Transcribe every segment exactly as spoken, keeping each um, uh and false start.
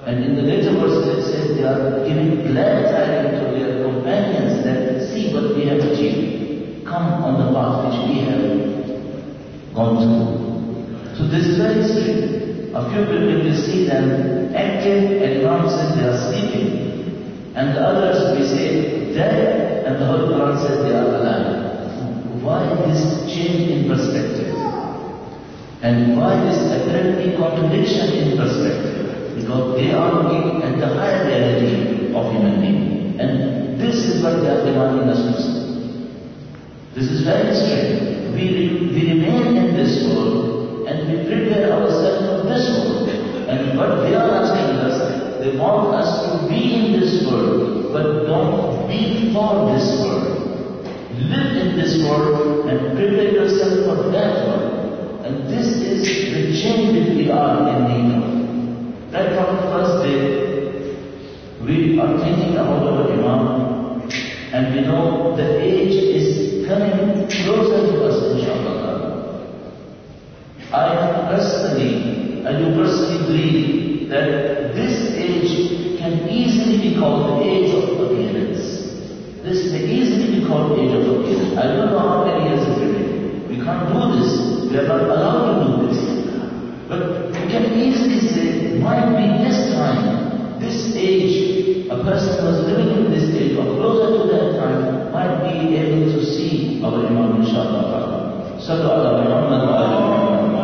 And in the later verses it says they are giving glad tidings to their companions that see what we have achieved. Come on the path which we have gone through. So this is very strict. A few people we see them active and Imam says they are sleeping. And the others we say dead and the Holy Quran says they are alive. Why this change in perspective? And why this apparently contradiction in perspective? Because they are looking at the higher reality of human being. And this is what they are demanding us to see. This is very strange. We, we remain in this world and we prepare ourselves for this world. And what they are asking us, they want us to be in this world, but don't be for this world. Live in this world and prepare yourself for that world. And this is the change that we are in need of. Right from the first day, we are thinking about our Imam, and we know the age is coming closer to us, inshallah. I am personally, I do personally believe that this age can easily be called the age of appearance. This may easily be called age of appearance. I don't know how many years it will be. We can't do this. We are not allowed to do this. But we can easily say, might be this time, this age, a person who was living in this age or closer to that time, might be able to see our Imam, inshallah. Sallu ala Muhammad wa ala Muhammad.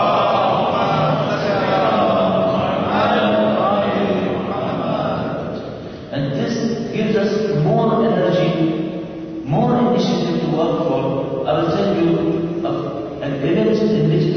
And this gives us more energy, more initiative to work for. I will tell you of an event in which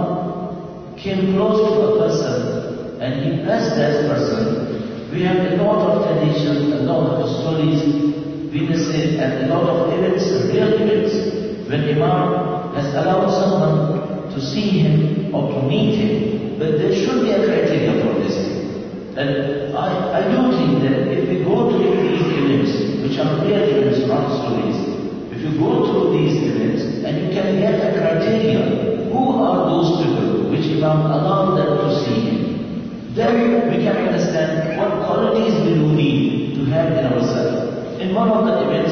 Imam came close to a person and he blessed that person. We have a lot of traditions, a lot of stories, witnesses, and a lot of events, real events, when Imam has allowed someone to see him or to meet him. But there should be a criteria for this. And I, I do think that if we go to these events, which are real events, not stories, if you go through these events and you can get a criteria, who are those people which Imam allowed them to see him, then we can understand what qualities we do need to have in ourselves. In one of the events,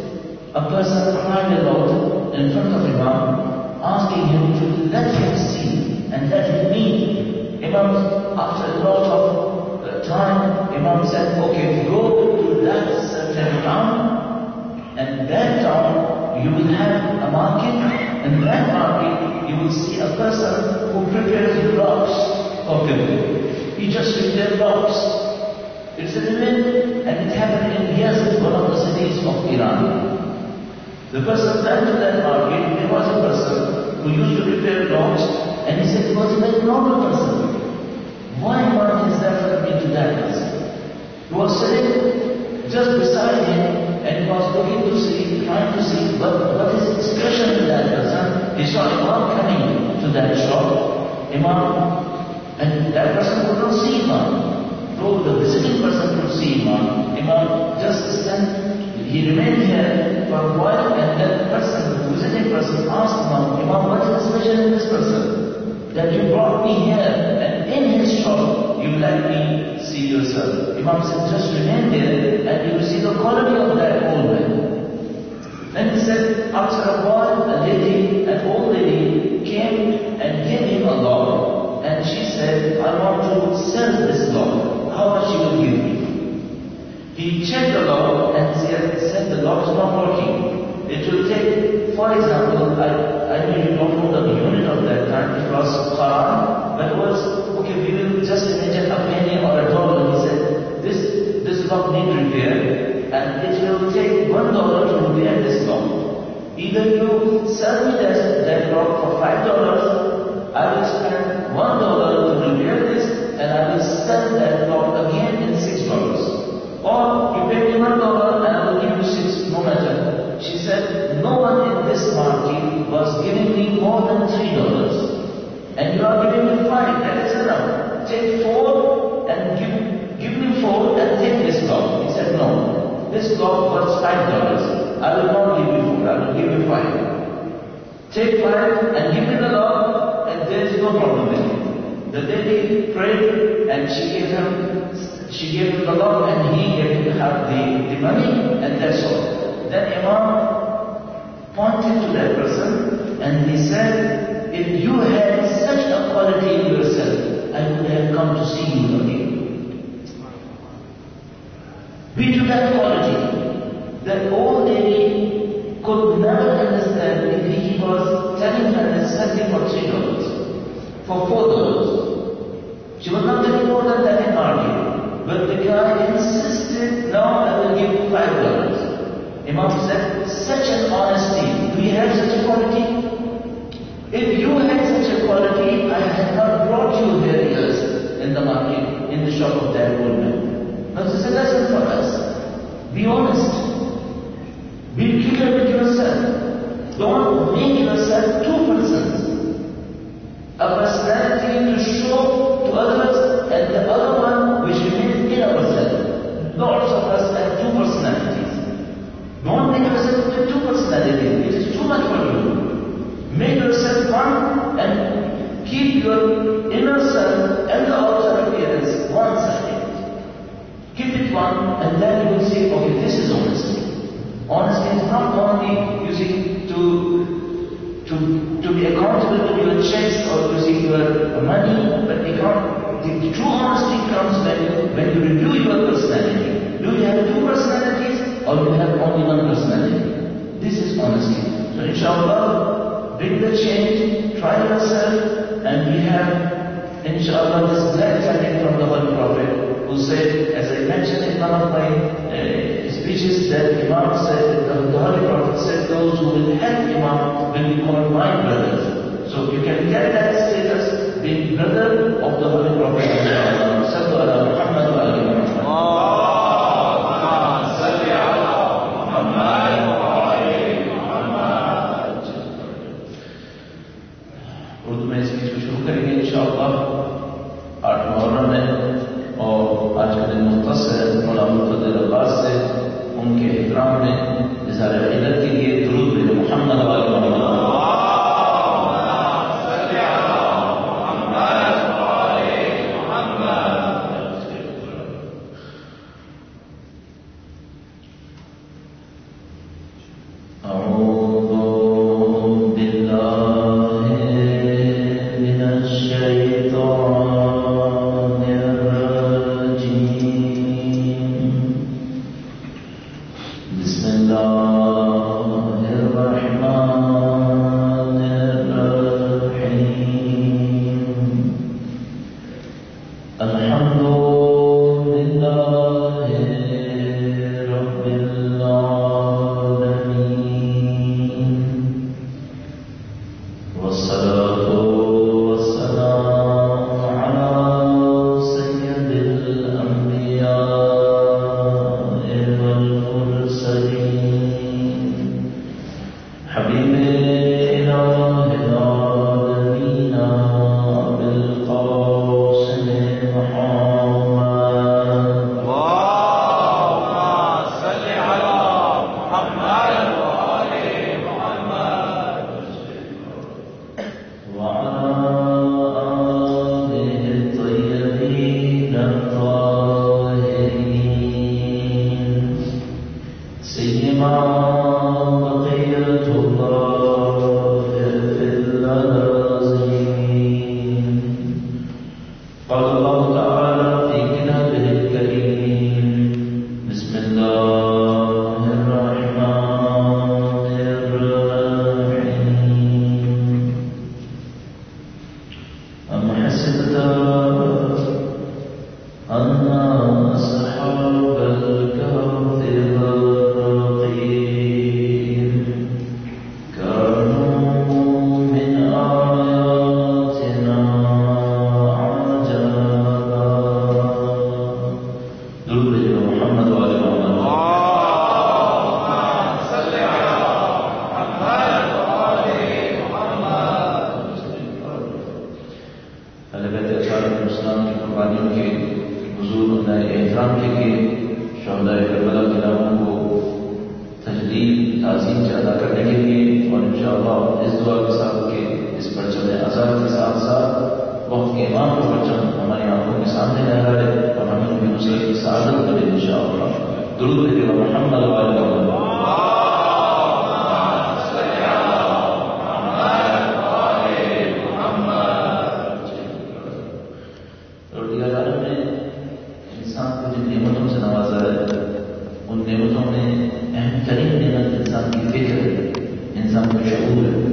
a person cried a lot in front of Imam, asking him to let him see and let him meet. Imam, after a lot of time, Imam said, okay, go to that certain town, and that town you will have a market, and that market you will see a person who prepares blocks for people. He just prepares blocks. It's an event, and it happened in Yazd, one of the cities of Iran. The person went to that market. There was a person who used to prepare blocks, and he said he was a very normal person. Why Imam is referring me to that person? He was sitting just beside him and he was looking to see, trying to see what, what is expression in that person. He saw Imam coming to that shop, Imam, and that person could not see Imam. Though the visiting person could see Imam, Imam just stand, he remained here for a while, and that person, the visiting person, asked Imam, Imam, what is special in this person? That you brought me here, and in his shop, you let me see yourself. Imam said, just remain there, and you will see the quality of that old man. Then he said, after a while, a lady, an old lady, came and gave him a log, and she said, I want to sell this log. How much you will give me? He checked the log and said, said the log is not working. It will take, for example, I I really don't know the unit of that time, it was Quran, but it was, okay, we will just imagine a penny or a dollar. He said, this this log needs repair, and it will take one dollar to repair this log. Either you sell me that, that log for five dollars, I will spend one dollar to repair this, and I will sell that log again in six dollars. Or you pay me one dollar and I will give you six, no matter. She said, no one in this market was giving me more than three dollars. And you are giving me five, that is enough. Take four and give, give me four and take this log. He said, no, this log was five dollars. I will not give you four, I will give you five. Take five and give me the log, and there is no problem with it. The lady prayed and and she gave him, she gave him the love, and he gave her the, the money, and that's all. Then Imam pointed to that person, and he said, if you had such a quality in yourself, I would have come to see you again. Be to that quality, that old lady could never understand if he was telling her that something for three dollars, for four dollars. She was not getting more than that in market. But the guy insisted, no, I will give you five dollars. Imam said, such an honesty, do you have such a quality? If you had such a quality, I had not brought you there years in the market, in the shop of that old man. Now this is a lesson for us. Be honest. Be clear with yourself. Don't make yourself two persons. A personality to show to others, and the other one which remains in ourselves. Lots of us have two personalities. Don't make yourself with two personalities. It is too much for you. Make yourself one and keep your inner self and the outer appearance one side. Keep it one, and then you will see, okay, this is honesty. Honesty is not only using to to to be accountable to your checks or using your money, but account, the true honesty comes when you, when you review your personality. Do you have two personalities or do you have only one personality? This is honesty. So inshallah, bring the change, try yourself, and we have inshallah this glad hadith from the Holy Prophet who said, as I mentioned in one of my uh, speeches, that Imam said, the, the Holy Prophet said, those who will help Imam will be called my brothers. So you can get that status being brother of the Holy Prophet. Sallu ala Muhammad wa ali Muhammad. Urdu میں اس کو شروع کریں گے انشاءاللہ. آٹھ محرم ہے اور آج کا دن مختص ہے مولانا مرتضی عباس سے. ان کے احترام میں اظہار عقیدت کے لیے درود بھیجو محمد وآل محمد. Murtuza درود بھیجے گا محمد وعلی محمد. انسان کو جن نعمتوں سے نوازا ہے ان نعمتوں میں اہم ترین نعمت انسان کی فکر ہے، انسان کا شعور ہے.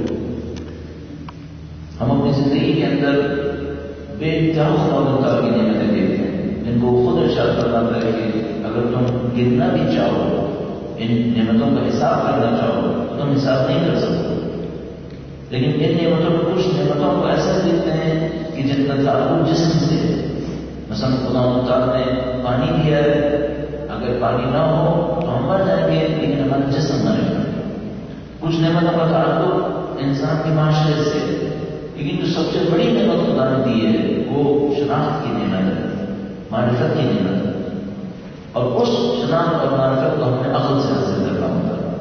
ہم اپنی زندگی کے اندر بے انتہا اور کی نعمتیں دیکھتے ہیں جن کو خود ارشاد فرماتا ہے کہ اگر تم گرنا بھی چاہو، ان نعمتوں کا حساب کرنا چاہو تو تم حساب نہیں کر سکتے. لیکن ان نعمتوں میں کچھ نعمتوں کو ایسا دیکھتے ہیں کہ جن کا تعلق جسم سے ہے. مثلا خدا تعالیٰ نے پانی دیا ہے، اگر پانی نہ ہو تو ہم مر جائیں گے لیکن ہمارا جسم مرے گا. کچھ نعمتوں کا تعلق انسان کے معاشرے سے، لیکن جو سب سے بڑی نعمت خدا نے دی ہے وہ شناخت کی نعمت ہے، معرفت کی نعمت ہے. اور اس شناخت اور معرفت کو ہم نے عقل سے حاصل کرنا ہوتا ہے.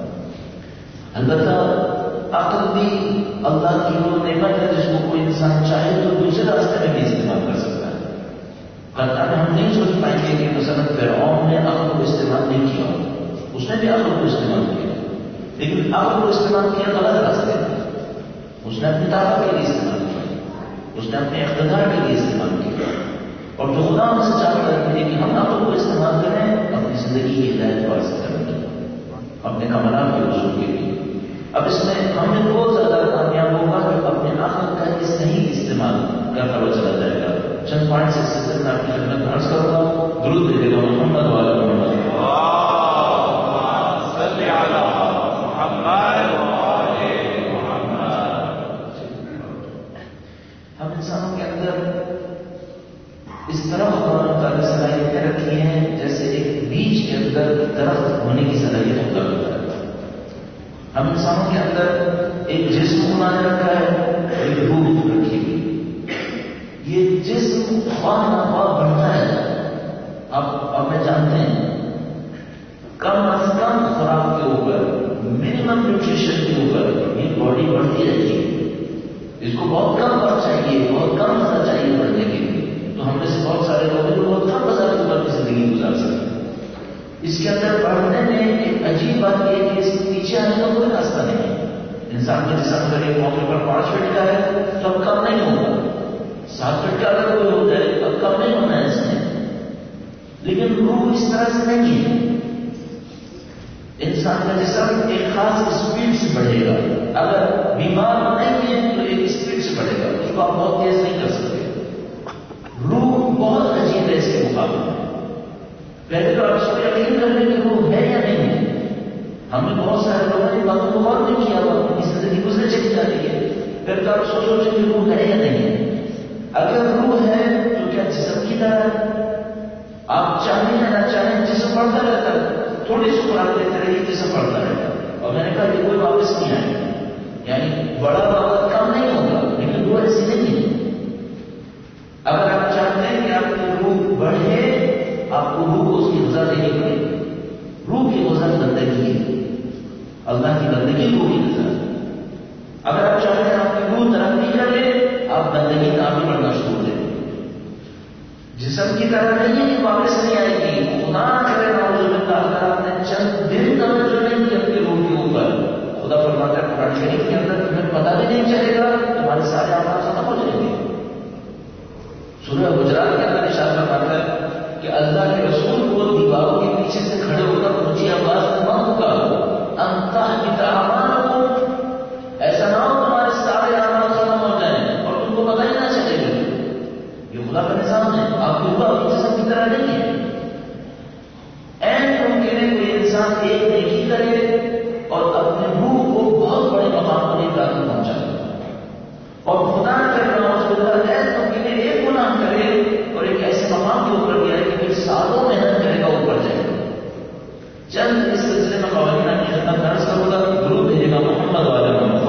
البتہ عقل بھی اللہ کی وہ نعمت ہے جس کو کوئی انسان چاہے تو دوسرے راستے میں بھی استعمال کر سکتا ہے. قطعاً ہم نہیں سوچ پائیں گے کہ مثلا فرعون نے عقل کو استعمال نہیں کیا، اس نے بھی عقل کو استعمال کیا، لیکن عقل کو استعمال کیا غلط راستے میں. اس نے اپنی طاقت کے لیے استعمال کیا، اس نے اپنے اقتدار کے لیے استعمال کیا. اور جو خدا ہم سے چاہتا ہے کہ ہم عقل کو استعمال کریں اپنی زندگی کی ہدایت واسطے کرنے کے لیے، اپنے کمالات کے حصول کے لیے. اب اس میں ہم نے بہت زیادہ کامیاب ہوگا جو اپنے عقل کا اس صحیح استعمال کرتا ہوا چلا جائے گا. چند پوائنٹ سے سلسلے میں آپ کی خدمت میں عرض کروں گا. درود بھیجے گا محمد وعلی محمد. صلی علی محمد وعلی محمد. ہم انسانوں کے اندر اس طرح خدا تعالی صلاحیتیں رکھی ہیں جیسے ایک بیج کے اندر درخت ہونے کی صلاحیت ہوتا ہے. ہم انسانوں کے اندر ایک جسم خدا نے رکھا ہے، ایک روح رکھی ہوئی. یہ جسم خواہ نہ خواہ بڑھتا ہے. اب اب میں جانتے ہیں کم از کم خوراک کے اوپر، منیمم نیوٹریشن کے اوپر یہ باڈی بڑھتی رہتی ہے. اس کو بہت کم وقت چاہیے، بہت کم مزہ چاہیے بڑھنے کے لیے. تو ہم میں سے بہت سارے لوگ ہیں جو بہت کم مزہ کے اوپر زندگی گزار سکتے ہیں. اس کے اندر بڑھنے میں ایک عجیب بات یہ ہے کہ اس کے پیچھے آنے کا کوئی راستہ نہیں ہے. انسان کا جسم اگر ایک موقع پر پانچ فٹ کا ہے تو اب کم نہیں ہوگا. سات فٹ کا اگر کوئی ہو جائے اب کم نہیں ہونا ہے اس میں. لیکن روح اس طرح سے نہیں ہے. انسان کا جسم ایک خاص اسپیڈ سے بڑھے گا. اگر بیمار نہیں ہے تو ایک اسپیڈ سے بڑھے گا، اس کو آپ بہت تیز نہیں کر سکتے. روح بہت عجیب ہے اس کے مقابلے میں. پہلے تو آپ اس کو یقین کرنے کی روح ہے یا نہیں ہے. ہم نے بہت سارے لوگوں نے باتوں کو غور نہیں کیا، اپنی زندگی گزرے چلی جا رہی ہے. پھر تو آپ سوچو کہ روح ہے یا نہیں ہے. اگر روح ہے تو کیا جسم کی طرح ہے؟ آپ چاہیں یا نہ چاہیں جسم بڑھتا رہتا ہے. تھوڑی سی خوراک دیتے رہیے جسم بڑھتا رہتا ہے. اور میں نے کہا یہ کوئی واپس نہیں آئے، یعنی بڑا وقت کم نہیں ہوگا، لیکن وہ ایسی نہیں ہے. اگر آپ چاہتے ہیں کہ آپ کی روح بڑھے، آپ کو روح کو اس کی غذا دینی پڑے گی. روح کی غذا بندگی ہے، اللہ کی بندگی روح کی غذا. اگر آپ چاہتے ہیں آپ کی روح ترقی کرے، آپ بندگی کا آگے بڑھنا شروع دیں. جسم کی طرح نہیں ہے کہ واپس نہیں آئے گی. خدا کرے نعوذ باللہ اگر آپ نے چند دن توجہ نہیں کی اپنی روح کے اوپر، خدا فرماتا ہے قرآن شریف کے اندر تمہیں پتہ بھی نہیں چلے گا، تمہارے سارے اعمال ختم ہو جائیں گے. سورہ حجرات کے اندر ارشاد فرماتا ہے کہ اللہ کے رسول کو دیواروں کے پیچھے سے کھڑے ہو کر اونچی آواز میں ماں پکارو انتہبط اعمالکم، ایسا نہ ہو تمہارے سارے اعمال ختم ہو جائیں اور تم کو پتہ ہی نہ چلے گا. یہ خدا کا نظام ہے. آپ کی روح اپنی جسم کی طرح نہیں ہے. این ممکن ہے کوئی انسان ایک نیکی کرے اور اپنے روح کو بہت بڑے مقام پر ایک آدمی پہنچائے، اور خدا کرنا اس کو این ممکن ہے ایک گناہ کرے اور ایک ایسے مقام کے اوپر گیا کہ پھر سالوں محنت کرے گا اوپر جائے گا. چند اس سلسلے میں قوانین کی خدمت درس کروں گا. درود بھیجے گا محمد والے محمد.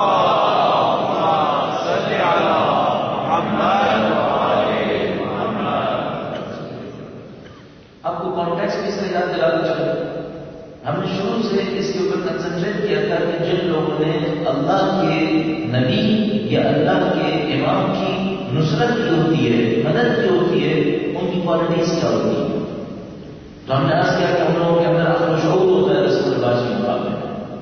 آپ کو کانٹیکسٹ بھی سے یاد دلانا چاہیے. ہم نے شروع سے اس کے اوپر کنسنٹریٹ کیا تھا کہ جن لوگوں نے اللہ کے نبی یا اللہ کے امام کی نصرت کی ہوتی ہے، مدد کی ہوتی ہے، ان کی کوالٹیز کیا ہوتی ہے. تو ہم نے عرض کیا کہ ہم لوگوں کے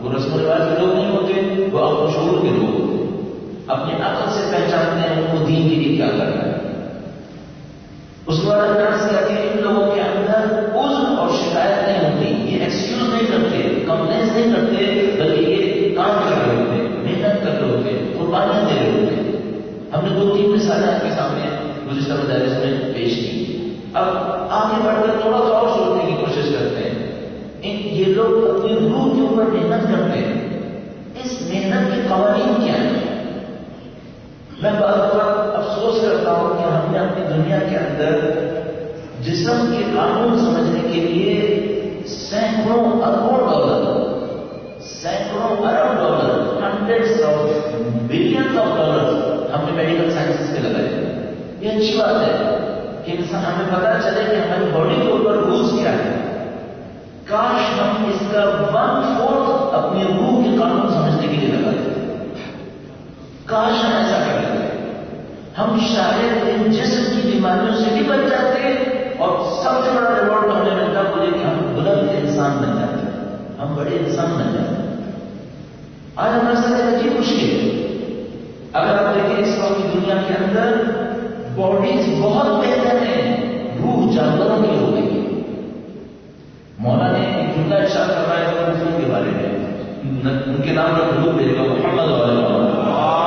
وہ رسم و رواج کے لوگ نہیں ہوتے، وہ آپ کو شعور کے لوگ ہوتے، اپنے عقل سے پہچانتے ہیں ان کو دین کے لیے کیا کرنا ہے۔ اس کے بعد اللہ کیا کہ ان لوگوں کے اندر عذر اور شکایت نہیں ہوتی، یہ ایکسکیوز نہیں کرتے، کمپلینس نہیں کرتے، بلکہ یہ کام کر رہے ہوتے، محنت کر رہے ہوتے، قربانیاں دے رہے ہوتے۔ ہم نے دو تین مثالیں آپ کے سامنے گزشتہ مدارس میں پیش کی۔ اب آگے بڑھ کر تھوڑا سا اور سوچنے کی کوشش کرتے ہیں، ان یہ لوگ اپنی روح کے اوپر محنت کرتے ہیں، اس محنت کے قوانین کیا ہیں؟ میں بعض اوقات افسوس کرتا ہوں کہ ہم نے اپنی دنیا کے اندر جسم کے قانون سمجھنے کے لیے سینکڑوں اربوں ڈالر، سینکڑوں ارب dollar, hundred of billion of dollar ہم نے میڈیکل سائنسز کے لگائے۔ یہ اچھی بات ہے کہ انسان ہمیں پتہ چلے کہ ہماری باڈی کے اوپر رولز کیا ہے۔ کاش ہم اس کا ون فورتھ اپنی روح کے قانون سمجھنے کے لیے لگاتے، کاش ہم ایسا کر لیتے، ہم شاید ان جسم کی بیماریوں سے بھی بچ جاتے اور سب سے بڑا ریوارڈ ہمیں ملتا مجھے کہ ہم بلند انسان بن جاتے، ہم بڑے انسان بن جاتے۔ آج ہمارے ساتھ ایک عجیب مشکل ہے، اگر آپ دیکھیں اس وقت کی دنیا کے اندر باڈیز بہت بہتر ہیں، روح جانوروں کی ہو گئی۔ مولا نے ایک جملہ ارشاد کروایا تھا مسلم کے بارے میں، ان کے نام پر درود بھیجے گا محمد علیہ وسلم۔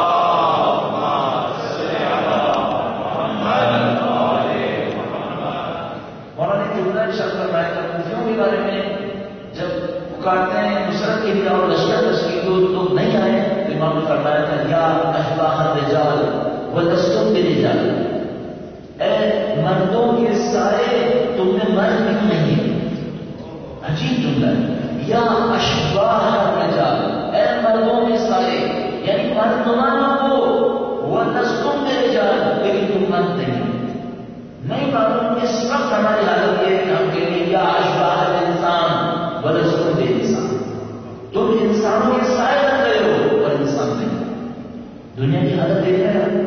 مولا نے جملہ ارشاد کروایا تھا مسلموں کے بارے میں، جب پکارتے ہیں نصرت کے لیے اور لشکر تشکیل دو لوگ نہیں آئے تو امام نے فرمایا تھا یا اشباح الرجال ولستم برجال، اے مردوں کے سائے تم نے مرد کیوں نہیں؟ عجیب جملہ ہے، یا اشباح الرجال، اے مردوں کے سائے، یعنی مرد نمانا ہو، ولستم برجال، لیکن تم مرد نہیں۔ نہیں معلوم اس وقت ہماری حالت یہ ہے کہ ہم کہیں گے یا اشباح الانسان ولستم بانسان، تم انسانوں کے سائے بن گئے ہو اور انسان نہیں۔ دنیا کی حالت دیکھ رہے ہیں،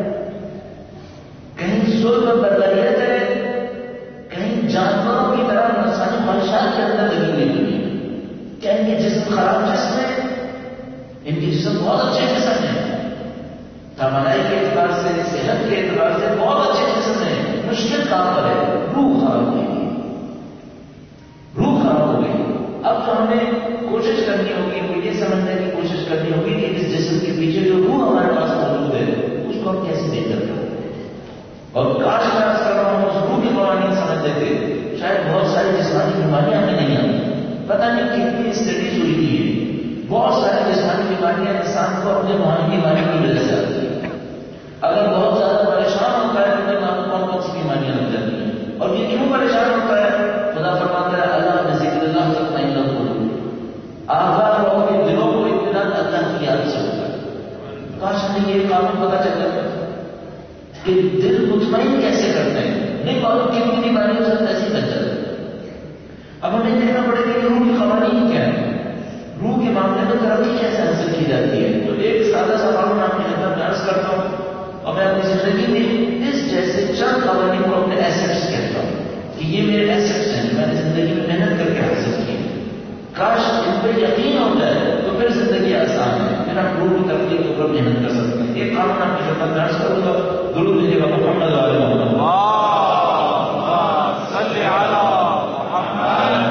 کہیں ظلم بربریت ہے، کہیں جانوروں کی طرح انسانی خواہشات کے اندر لگی ہوئی دنیا۔ کیا ان کے جسم خراب جسم ہے؟ ان کے جسم بہت اچھے جسم ہیں، توانائی کے اعتبار سے، صحت کے اعتبار سے بہت اچھے جسم ہیں، مشکل کام پر ہے، روح خراب ہو گئی، روح خراب ہو گئی۔ اب تو ہمیں کوشش کرنی ہوگی، وہ یہ سمجھنے کی کوشش کرنی ہوگی کہ اس جسم کے پیچھے جو روح ہمارے پاس موجود ہے اس کو ہم کیسے بہتر کریں۔ اور کاش میں عرض کر رہا ہوں اس روح کے قوانین سمجھ لیتے، شاید بہت ساری جسمانی بیماریاں ہمیں نہیں آتی۔ پتہ نہیں کتنی اسٹڈیز ہوئی تھی، بہت ساری جسمانی بیماریاں انسان کو اپنے روحانی بیماری کی وجہ سے آتی ہیں۔ اگر بہت زیادہ پریشان ہوتا ہے تو معلوم کون کون سی بیماریاں لگ جاتی ہیں، اور یہ کیوں پریشان ہوتا ہے؟ خدا فرماتا ہے اللہ نے ذکر اللہ تطمئن القلوب، آگاہ رہو کہ دلوں کو اطمینان اللہ کی یاد سے ہوتا ہے۔ کاش ہمیں یہ قانون پتہ چل جاتا کہ دل مطمئن کیسے کرتے ہیں، نہیں معلوم کتنی بیماریوں سے ایسی بچ جاتی ہے۔ اب ہمیں دیکھنا پڑے گا کہ روح کے قوانین کیا ہے، روح کے معاملے میں ترقی کیسے حاصل کی جاتی ہے۔ تو ایک سادہ سا قانون آپ کی خدمت میں عرض کرتا ہوں، اور میں اپنی زندگی میں اس جیسے چند قوانین کو اپنے ایسیٹس کہتا ہوں کہ یہ میرے ایسیٹس ہیں، میں نے زندگی میں محنت کر کے حاصل کی۔ کاش ان پہ یقین ہوتا ہے تو پھر زندگی آسان ہے، پھر ہم روح کی ترقی کے اوپر محنت کر سکتے ہیں۔ ایک قانون آپ کی خدمت میں عرض کروں گا، درود بھیجیے گا محمد علیہ وسلم۔ صلی علی محمد۔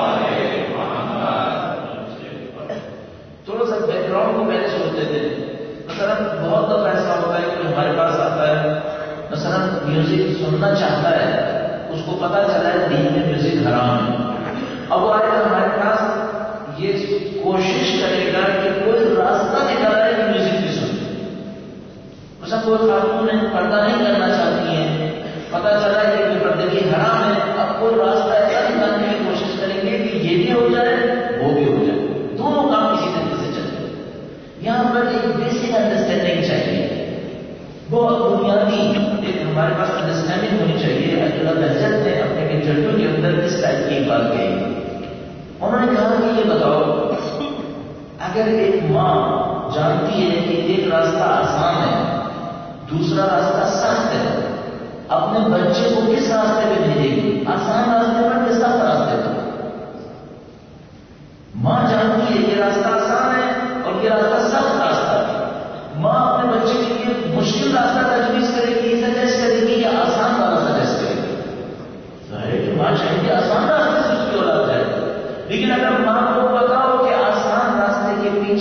تھوڑا سا بیک گراؤنڈ کو پہلے سوچ لیتے ہیں۔ مثلا بہت دفعہ ایسا ہوتا ہے کہ ہمارے پاس آتا ہے، مثلا میوزک سننا چاہتا ہے، اس کو پتا چلا ہے دین میں میوزک حرام ہے، اب وہ آئے گا ہمارے پاس، یہ کوشش کرے گا کہ کوئی راستہ نکالا ہے کہ میوزک بھی سن۔ مثلا کوئی خاتون ہے پردہ نہیں کرنا چاہتی ہے، پتا چلا ہے کہ پردگی حرام ہے، اب کوئی راستہ ایسا نکالنے کی کوشش کریں گے کہ یہ بھی ہو جائے وہ بھی ہو جائے، دونوں کام اسی طریقے سے چلے۔ یہاں پر ایک بیسک انڈرسٹینڈنگ چاہیے، بہت بنیادی ایک ہمارے پاس انڈرسٹینڈنگ ہونی چاہیے۔ اللہ بہزت نے اپنے انٹرویو کے اندر اس ٹائپ کی بات کہی، انہوں نے کہا کہ یہ بتاؤ اگر ایک ماں جانتی ہے کہ ایک راستہ آسان ہے دوسرا راستہ سخت ہے، اپنے بچے کو کس راستے پہ بھیجے گی؟ آسان راستے پر کہ سخت راستے پر؟ ماں جانتی ہے یہ راستہ آسان ہے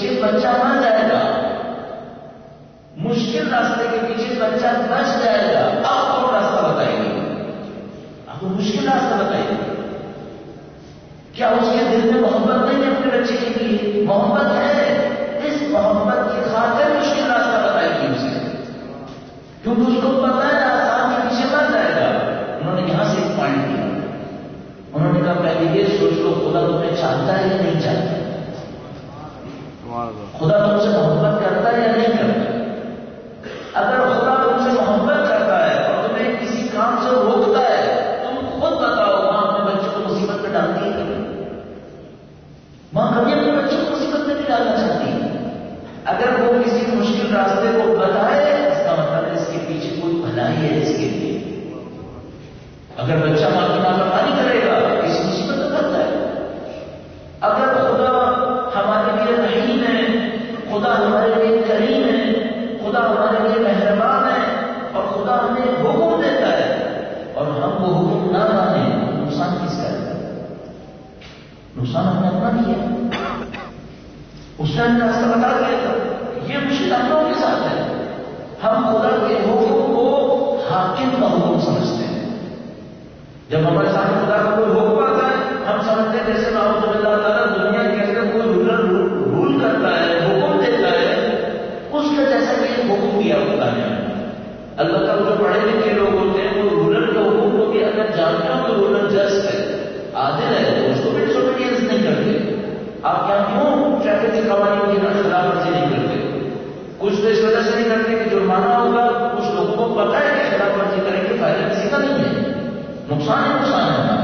پیچھے بچہ مر جائے گا، مشکل راستے کے پیچھے بچہ بچ جائے گا، آپ کون راستہ بتائیں گے؟ آپ کو مشکل راستہ بتائیے. کیا اس کے دل میں محبت نہیں ہے اپنے بچے کے لیے؟ محبت ہے، اس محبت کی خاطر مشکل راستہ بتائی تھی اسے، کیونکہ اس کو پتا ہے آسان کے پیچھے مر جائے گا. انہوں نے یہاں سے ایک پوائنٹ دیا، انہوں نے کہا پہلے یہ سوچ لو خدا تمہیں چاہتا ہے یا نہیں چاہتا، خدا تم سے محبت کرتا ہے یا نہیں کرتا. اگر خدا تم سے محبت کرتا ہے اور تمہیں کسی کام سے روکتا ہے، تم خود بتاؤ ماں اپنے بچوں کو مصیبت میں ڈالتی ہے؟ ماں کبھی اپنے بچوں کو مصیبت میں نہیں ڈالنا چاہتی. اگر وہ کسی مشکل راستے کو بتائے، اس کا مطلب ہے اس کے پیچھے کوئی بھلائی ہے اس کے لیے. اگر بچہ ماں کی نافرمانی کرے گا اس مصیبت میں پڑتا ہے. اگر خدا ہمارے لیے رحیم ہے، خدا ہمارے لیے کریم ہے، خدا ہمارے لیے مہربان ہے اور خدا ہمیں حکم دیتا ہے اور ہم وہ حکم نہ مانیں، نقصان کس کا ہے؟ نقصان ہم نے اپنا کیا. اس نے ہمیں راستہ بتا دیا تھا. یہ مشکل ہم لوگوں کے ساتھ ہے، ہم خدا کے حکم کو حاکم کا حکم سمجھتے ہیں. جب ہمارے سامنے خدا کا کوئی حکم آتا ہے، ہم سمجھتے ہیں جیسے نعوذ باللہ تعالیٰ دنیا کے اندر کوئی رولر رول کرتا ہے، حکم دیتا ہے، اس کا جیسا کہ حکم دیا خدا نے. البتہ وہ جو پڑھے لکھے لوگ ہوتے ہیں وہ رولر کے حکم کو بھی اگر جانتے ہو کہ رولر جسٹ ہے، عادل ہے، تو اس کو بھی ڈسوبیڈینس نہیں کرتے. آپ یہاں کیوں ٹریفک کے قوانین کی خلاف ورزی نہیں کرتے؟ کچھ تو اس وجہ سے نہیں کرتے کہ جرمانہ ہوگا، کچھ لوگوں کو پتا ہے کہ خلاف ورزی کریں گے فائدہ کسی کا نہیں ہے، نقصان ہی نقصان ہے.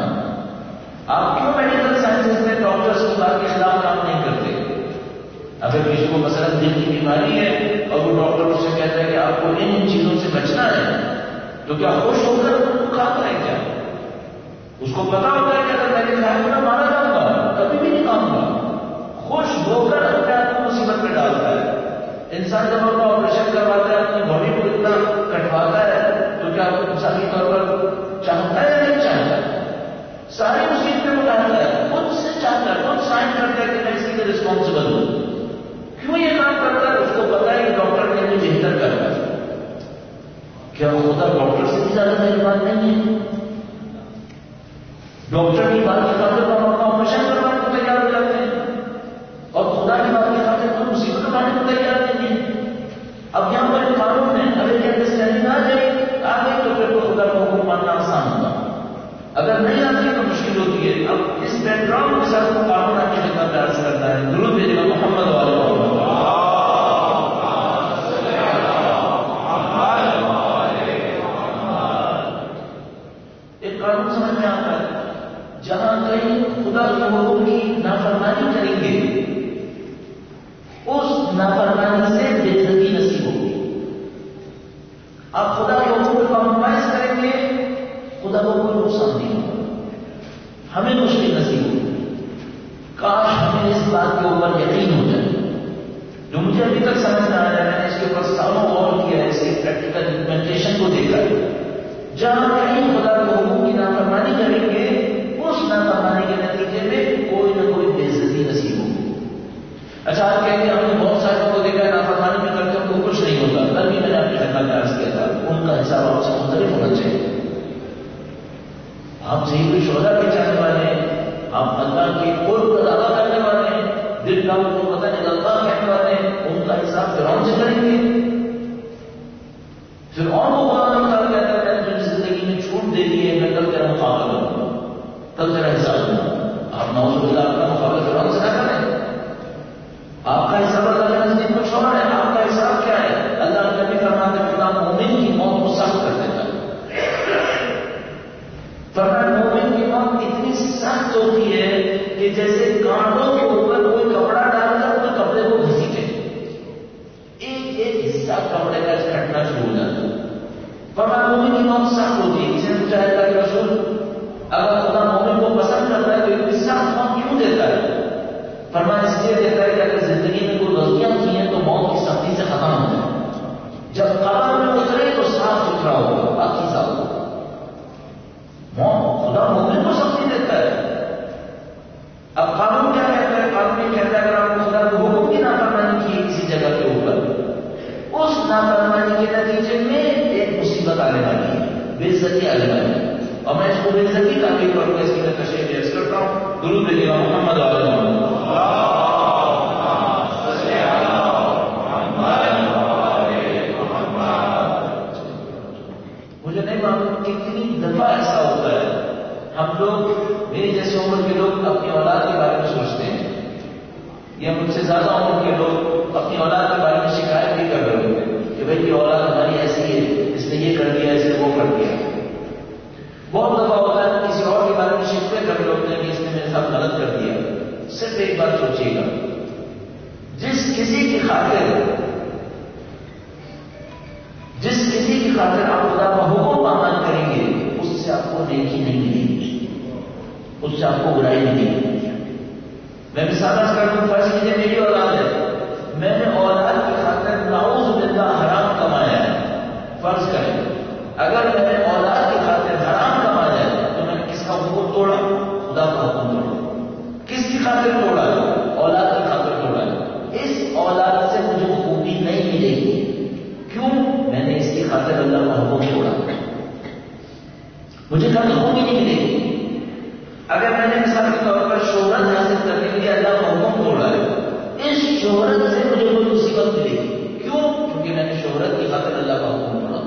آپ کیوں میڈیکل سائنسز میں ڈاکٹرس کو بات کے خلاف کام نہیں کرتے؟ اگر کسی کو مثلاً دل کی بیماری ہے اور وہ ڈاکٹر اس سے کہتا ہے کہ آپ کو ان ان چیزوں سے بچنا ہے، تو کیا خوش ہو کر کھاتا ہے کیا؟ اس کو پتا ہوتا ہے کہ اگر میں نے کھایا تو میں مارا جاؤں گا، کبھی بھی نہیں کھاؤں گا. خوش ہو کر اپنے آپ کو مصیبت میں ڈالتا ہے. انسان جب اپنا آپریشن کرواتا ہے، اپنی باڈی کو اتنا کٹواتا ہے، تو کیا انسانی طور پر چاہتا ہے یا نہیں چاہتا ہے؟ ساری مصیبتیں وہ ڈالتا ہے، خود سے چاہتا ہے، خود سائن کرتا ہے کہ میں اس کے لیے رسپانسبل ہوں. کیوں یہ کام کرتا ہے؟ اس کو پتا ہے کہ ڈاکٹر کے لیے بہتر کرتا ہے. کیا خدا ڈاکٹر سے بھی زیادہ مہربان نہیں ہے؟ ڈاکٹر کی بات کی خاطر ہم اپنا آپریشن کروانے کو تیار ہو جاتے ہیں اور خدا کی بات کی خاطر تو مصیبت اٹھانے کو تیار نہیں ہے. اب یہاں پر قانون میں اگر یہ انڈرسٹینڈنگ آ جائے آ گئی تو پھر تو خدا کو حکم ماننا آسان ہوگا. اگر نہیں آتی تو مشکل ہوتی ہے. اب اس بیک گراؤنڈ کے ساتھ قانون آپ کی خدمت میں عرض کرتا ہے. درود بھیجے گا محمد والے محمد. ایک قانون سمجھ میں آتا ہے، جہاں کہیں خدا کے حکم کی نافرمانی کریں گے اس نافرمانی سے بے عزتی نصیب ہوگی. آپ خدا کے حکم کو کمپرومائز کریں گے، خدا کو کوئی نقصان نہیں ہوگا، ہمیں مشکل نصیب ہوگی. کاش ہمیں اس بات کے اوپر یقین ہو جائے جو مجھے ابھی تک سمجھ نہ آیا. میں نے اس کے اوپر سالوں غور کیا ہے، اس کی پریکٹیکل امپلیمنٹیشن کو دیکھا ہے. جہاں کہیں خدا کے حکم کی نافرمانی کریں گے اس نافرمانی کے نتیجے میں کوئی نہ کوئی بے عزتی نصیب ہوگی. اچھا آپ کہیں گے ہم نے بہت سارے لوگوں کو دیکھا ہے نافرمانی میں کر کے ان کو کچھ نہیں ہوتا. کل بھی میں نے آپ کی خدمت میں عرض کیا تھا ان کا حساب آپ سے مختلف ہونا چاہیے. آپ صحیح کوئی شہدا کے چاہنے والے ہیں، آپ اللہ کے قرب کا دعویٰ کرنے والے ہیں، دل کا ان کو پتہ نہیں اللہ کہنے والے ہیں، ان کا حساب فرعون سے کریں گے. فرعون کو قرآن میں کہا کہتا ہے میں نے جو زندگی میں چھوٹ دے دی ہے میں کل تیرا مقابلہ کروں گا، کل تیرا حساب دوں گا. آپ نعوذ باللہ اپنا مقابلہ فرعون سے نہ کریں. آپ کا حساب اللہ کے نزدیک کچھ اور ہے. آپ کا حساب کیا ہے؟ اللہ کے نبی فرماتے ہیں خدا مومن کی موت کو سخت کر دیتا ہے. فرمایا مومن کی موت اتنی سخت ہوتی ہے کہ جیسے کانٹوں کے اوپر کوئی کپڑا ڈال کر کوئی کپڑے کو گھسیٹے، ایک ایک حصہ کپڑے کا کٹنا شروع ہو جاتا ہے. فرمایا مومن کی موت سخت ہوتی ہے. کسی نے پوچھا ہے کہ رسول اگر خدا مومن کو پسند کرتا ہے تو اتنی سخت موت کیوں دیتا ہے؟ فرمایا اس لیے دیتا ہے کہ اگر زندگی میں کوئی غلطیاں کی ہیں تو موت کی سختی سے ختم ہو جائے. جب قبر میں اترے تو صاف ستھرا ہوگا، پاکیزہ ہوگا. خدا مومن کو سختی دیتا ہے. اب قانون کیا کہتا ہے؟ قانون یہ کہتا ہے اگر آپ کو خدا کے حکم کی نافرمانی بے عزتی عالم ہے، اور میں اس کو بے عزتی تعبیر کروں گا، اس کی میں تشریح پیش کرتا ہوں. درود بھیجیے گا محمد علیہ مجھے نہیں معلوم کتنی دفعہ ایسا ہوتا ہے ہم لوگ، میری جیسے عمر کے لوگ اپنی اولاد کے بارے میں سوچتے ہیں، یا مجھ سے زیادہ عمر کے لوگ اپنی اولاد کے بارے میں شکایت بھی کر رہے ہوتے ہیں کہ بھائی یہ اولاد ہماری ایسی ہے، اس نے یہ کر دیا، اس نے وہ کر دیا. بہت دفعہ ہوتا ہے کسی اور کے بارے میں شکوے کر رہے ہوتے ہیں کہ اس نے میرے ساتھ غلط کر دیا. صرف ایک بات سوچیے گا، جس کسی کی خاطر جس کسی کی خاطر آپ خدا کا حکم پامال کریں گے، اس سے آپ کو نیکی نہیں ملے گی، اس سے آپ کو برائی ملے گی. میں مثال کر دوں، فرض کیجیے میری اولاد ہے، میں نے اولاد کی خاطر نعوذ باللہ حرام کمایا ہے. فرض کریں اگر میں نے اولاد کی خاطر حرام کمایا ہے تو میں نے کس کا حکم توڑا؟ خدا کا حکم توڑا. کس کی خاطر توڑا؟ اولاد کی خاطر توڑا. اس اولاد سے مجھے خوبی نہیں ملے گی. کیوں؟ میں نے اس کی خاطر اللہ کا حکم توڑا، مجھے کبھی خوبی نہیں ملے گی. اگر میں نے مثال کے طور پر شہرت حاصل کرنے کے لیے اللہ کا حکم توڑا ہے، اس شہرت سے مجھے کوئی مصیبت ملے گی. کیوں؟ کیونکہ میں نے شہرت کی خاطر اللہ کا حکم توڑا.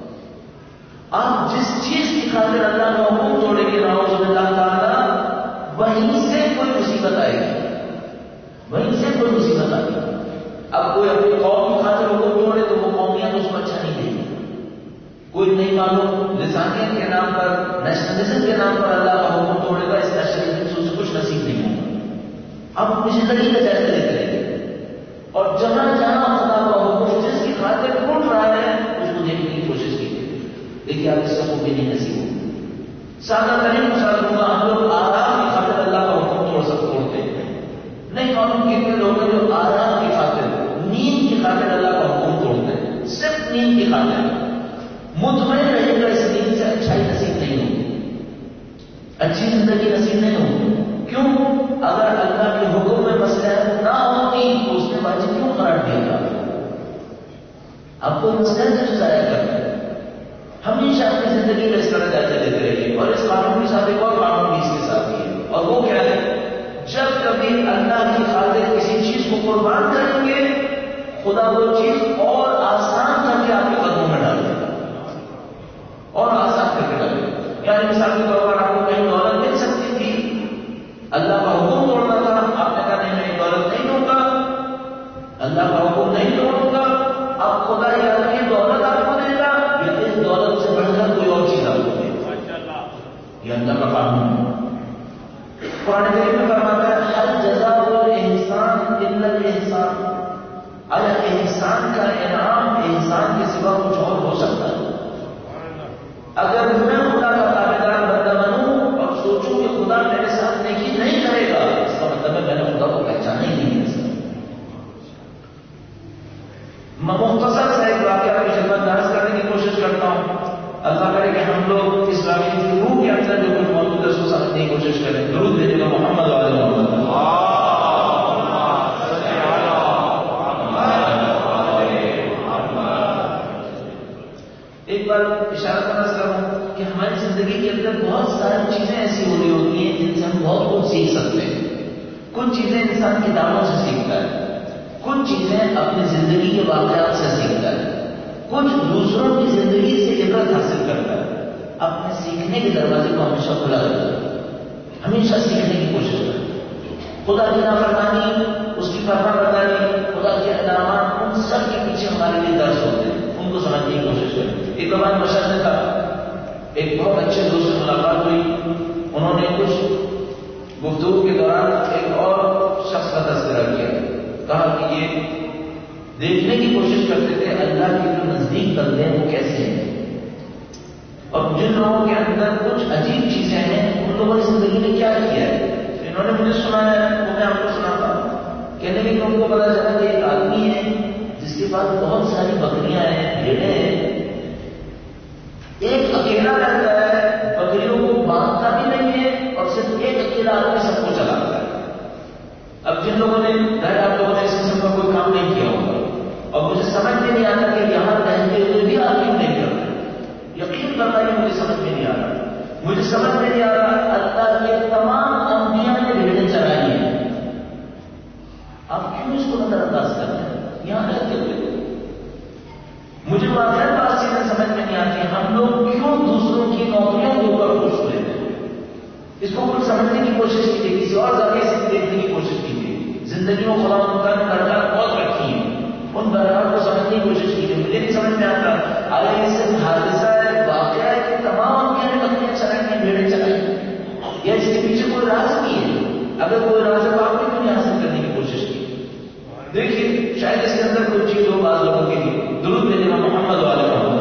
آپ جس چیز کی خاطر اللہ کا حکم توڑیں گے نعوذ باللہ تعالیٰ، وہیں سے کوئی مصیبت آئے گی، وہیں سے کوئی مصیبت آئے گی. اب کوئی اپنی قوم کی خاطر حکم توڑے تو وہ قومیت اس کو اچھا نہیں دے گی. کوئی نہیں معلوم لسانیت کے نام پر، نیشنلزم کے نام پر اللہ کا حکم توڑے گا، اس نیشنلزم سے اسے کچھ نصیب نہیں ہوگا. اب اپنی زندگی کا جائزہ لیتے رہیں گے، اور جہاں جہاں خدا کا حکم جس کی خاطر ٹوٹ رہا ہے اس کو دیکھنے کی کوشش کیجیے، لیکن آپ اس سے کو بھی نہیں نصیب ہوگی. سادہ ترین مثال دوں گا، ہم لوگ آرام کی خاطر اللہ کا حکم توڑ سکتے توڑتے ہیں. نہیں معلوم کتنے لوگ ہیں جو آرام کی خاطر، نیند کی خاطر اللہ کا حکم توڑتے ہیں. صرف نیند کی خاطر. مطمئن رہے گا اس نیند سے اچھائی نصیب نہیں ہوگی، اچھی زندگی نصیب نہیں ہوگی. کیوں؟ اگر اللہ کے حکم میں مسئلہ نہ ہوتی تو اس نے واجب کیوں قرار دیا تھا؟ آپ کو مسئلہ سے ضائع کرنا ہے. ہمیشہ اپنی زندگی میں اس طرح جائزے لیتے رہیے. اور اس قانون کے ساتھ ایک اور قانون بھی اس کے ساتھ بھی ہے، اور وہ کیا ہے؟ جب کبھی اللہ کی خاطر کسی چیز کو قربان کریں گے، خدا وہ چیز اور آسان کر کے آپ کے قدموں میں ڈال دے گا، اور آسان کر کے ڈالے. یعنی مثال کے طور پر آپ کو کہیں دولت مل سکتی تھی، اللہ کا حکم توڑنا تھا، آپ نے کہا نہیں میں دولت نہیں دوں گا، اللہ کا حکم نہیں توڑوں گا. اب خدا یا یہ دولت آپ کو دے گا یا اس دولت سے بڑھ کر کوئی اور چیز آپ کو دے گا. یہ اللہ کا قانون ہے. قرآن کریم میں فرماتا ہے ہر جزاء الاحسان الا الاحسان. اگر احسان کا انعام احسان کے سوا کچھ اور ہو سکتا ہے. اگر میں خدا کا تابعدار بندہ بنوں اور سوچوں کہ خدا میرے ساتھ نیکی نہیں کرے گا، اس کا مطلب ہے میں نے خدا کو پہچانا ہی نہیں ہے. میں مختصر سا ایک واقعہ کی خدمت درج کرنے کی کوشش کرتا ہوں. اللہ کرے کہ ہم لوگ اسلامی فروغ کے اندر جو کچھ موجود ہے اس کو سمجھنے کی کوشش کریں. درود بھیجے گا محمد وعلی محمد. ایک بار اشارہ کرنا کروں کہ ہماری زندگی کے اندر بہت ساری چیزیں ایسی ہو رہی ہوتی ہیں جن سے ہم بہت کچھ سیکھ سکتے ہیں. کچھ چیزیں انسان کتابوں سے سیکھتا ہے، کچھ چیزیں اپنی زندگی کے واقعات سے سیکھتا ہے، کچھ دوسروں کی زندگی سے عبرت حاصل کرتا ہے. اپنے سیکھنے کے دروازے کو ہمیشہ کھلا رکھتا ہے، ہمیشہ سیکھنے کی کوشش کرتا ہے. خدا کی نافرمانی، اس کی فرما برداری، خدا کے احکامات، ان سب کے پیچھے ہمارے لیے درس ہوتے ہیں، ان کو سمجھنے کی کوشش کریں. ایک بار مشاہدہ تھا، ایک بہت اچھے دوست سے ملاقات ہوئی. انہوں نے کچھ گفتگو کے دوران ایک اور شخص کا تذکرہ کیا. کہا کہ یہ دیکھنے کی کوشش کرتے تھے اللہ کے جو نزدیک بندے ہیں وہ کیسے ہیں، اور جن لوگوں کے اندر کچھ عجیب چیزیں ہیں ان لوگوں نے زندگی میں کیا کیا ہے. انہوں نے مجھے سنایا ہے، وہ میں آپ کو سناتا ہوں. کہنے لگے کہ ان کو پتا چلا کہ ایک آدمی ہے جس کے پاس بہت ساری بکریاں ہیں، بھیڑیں ہیں، ایک اکیلا رہتا ہے، بکریوں کو باندھتا بھی نہیں ہے، اور صرف ایک اکیلا آدمی سب کو چلاتا ہے. اب جن لوگوں نے آپ لوگوں نے اس قسم کا کوئی کام نہیں کیا ہوگا، اور مجھے سمجھ میں نہیں آتا کہ یہاں رہتے ہوئے بھی آپ کیوں نہیں کرتے. یقین کرتا ہے مجھے سمجھ میں نہیں آ رہا. مجھے سمجھ میں نہیں آ رہا اللہ کے تمام انبیاء نے بھیڑیں چرائی ہیں، آپ کیوں اس کو نظر انداز کر رہے ہیں یہاں رہتے ہوئے؟ مجھے واقعی بات چیزیں سمجھ میں نہیں آتی. ہم لوگ کیوں دوسروں کی نوکریوں کے اوپر خوش ہوئے ہیں؟ اس کو کچھ سمجھنے کی کوشش کیجیے، کسی اور ذریعے سے دیکھنے کی کوشش کیجیے. زندگی میں خدا مختار نے درجات بہت رکھی ہیں، ان درجات کو سمجھنے کی کوشش کیجیے. مجھے نہیں سمجھ میں آتا اگر اس سے حادثہ ہے، واقعہ ہے کہ تمام انبیاء نے بکریاں چرائی ہیں، بھیڑیں چرائی ہیں، یا اس کے پیچھے کوئی راز بھی ہے؟ اگر کوئی راز ہے تو آپ نے کیوں نہیں حاصل کرنے کی کوشش کی؟ دیکھیے شاید اس کے اندر کوئی چیز ہو بعض لوگوں کے لیے. درود بھیجے محمد والے محمد.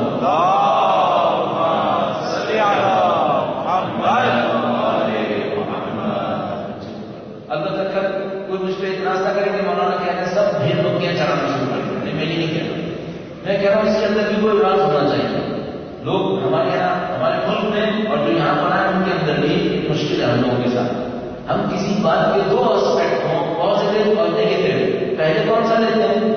البتہ کل کوئی مجھ پہ اعتراض نہ کرے کہ مولانا کہتے ہیں سب بھیڑ بکریاں چرانا شروع کر دیں. نہیں، میں یہ نہیں کہہ رہا. میں کہہ رہا ہوں اس کے اندر بھی کوئی راز ہونا چاہیے. لوگ ہمارے یہاں ہمارے ملک میں اور جو یہاں پر آئے ان کے اندر بھی ایک مشکل ہے ہم لوگوں کے ساتھ. ہم کسی بات کے دو اسپیکٹ ہوں، پازیٹیو اور نیگیٹو. پہلے کون سا لیتے ہیں؟